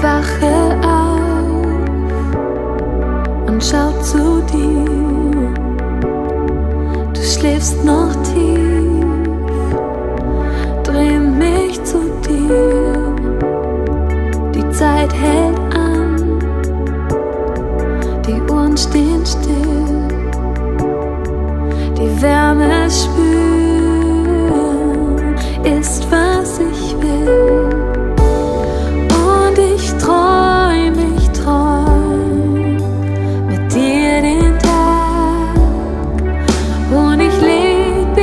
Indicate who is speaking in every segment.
Speaker 1: wache auf und schau zu dir. Du schläfst noch tief, dreh mich zu dir. Die Zeit hält an, die Uhren stehen still. Die Wärme spüren ist, was ich will. Und ich träum mit dir den Tag. Und ich leb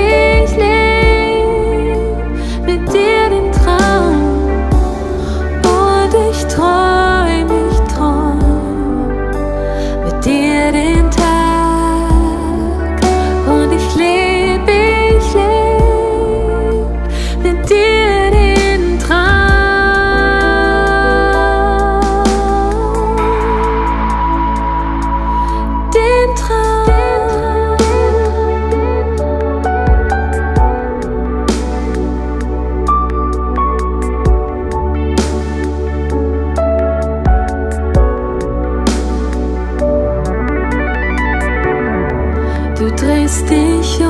Speaker 1: mit dir den Traum. Und ich träum mit dir den Tag. Und ich leb mit dir den Traum. Den Traum. Du drehst dich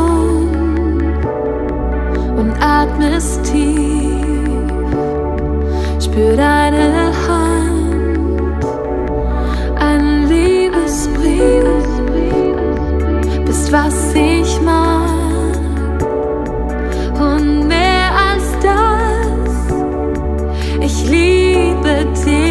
Speaker 1: und atmest tief. Spür deine Hand, ein Liebesbrief. Bist, was ich mag und mehr als das. Ich liebe dich.